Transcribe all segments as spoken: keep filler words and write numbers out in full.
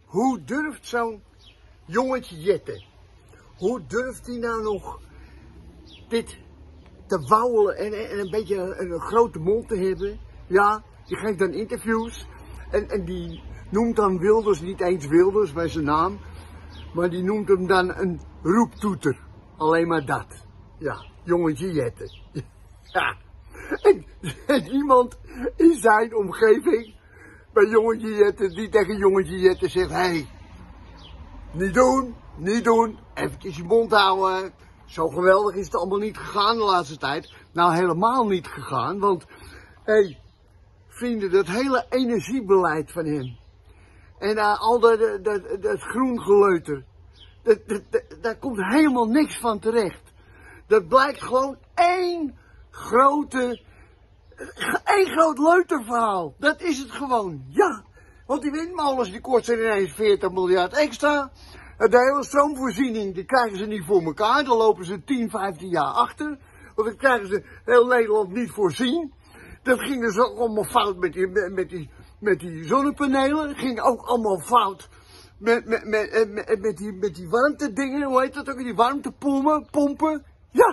hoe durft zo'n jongetje Jette, hoe durft hij nou nog dit te wauwelen en, en een beetje een, een grote mond te hebben? Ja, die geeft dan interviews en, en die noemt dan Wilders niet eens Wilders bij zijn naam, maar die noemt hem dan een roeptoeter. Alleen maar dat. Ja, jongetje Jette. Ja. En, en iemand in zijn omgeving, bij jongetje Jette, die tegen jongetje Jette zegt, hé, hey, niet doen, niet doen, eventjes je mond houden. Zo geweldig is het allemaal niet gegaan de laatste tijd. Nou, helemaal niet gegaan, want, hé, hey, vrienden, dat hele energiebeleid van hem. En uh, al dat, dat, dat groen geleuter, dat, dat, dat, daar komt helemaal niks van terecht. Dat blijkt gewoon één grote, één groot leuterverhaal. Dat is het gewoon, ja. Want die windmolens die kosten ineens veertig miljard extra. De hele stroomvoorziening, die krijgen ze niet voor elkaar. Dan lopen ze tien, vijftien jaar achter. Want dan krijgen ze heel Nederland niet voorzien. Dat ging dus ook allemaal fout met die, met die, met die zonnepanelen. Dat ging ook allemaal fout met, met, met, met, met, die, met die warmtedingen. Hoe heet dat ook? Die warmtepompen, pompen. Ja.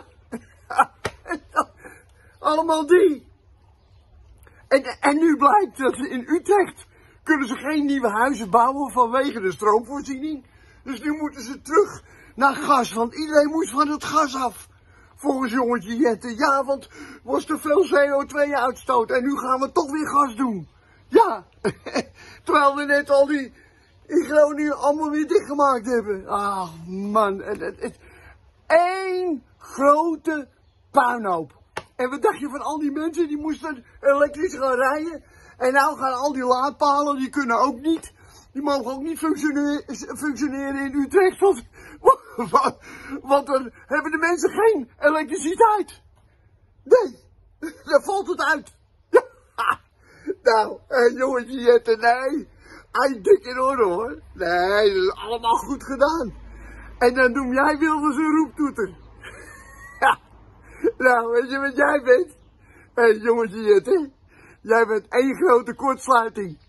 Allemaal die. En, en nu blijkt dat in Utrecht kunnen ze geen nieuwe huizen bouwen vanwege de stroomvoorziening. Dus nu moeten ze terug naar gas, want iedereen moet van het gas af. Volgens jongetje Jette. Ja, want was te veel C O twee uitstoot en nu gaan we toch weer gas doen. Ja, terwijl we net al die in Groningen allemaal weer dichtgemaakt hebben. Ah man, het, het, het, één grote puinhoop. En wat dacht je van al die mensen die moesten elektrisch gaan rijden? En nou gaan al die laadpalen, die kunnen ook niet. Die mogen ook niet functioneren, functioneren in Utrecht. Want, want, want dan hebben de mensen geen elektriciteit. Nee, dan valt het uit. Ja. Nou, eh, jongetje Jette, nee. Hij dik in orde hoor. Nee, dat is allemaal goed gedaan. En dan noem jij Wilders een roeptoeter. Ja. Nou, weet je wat jij bent? Hé, hey, jongetje Jette. Jij bent één grote kortsluiting.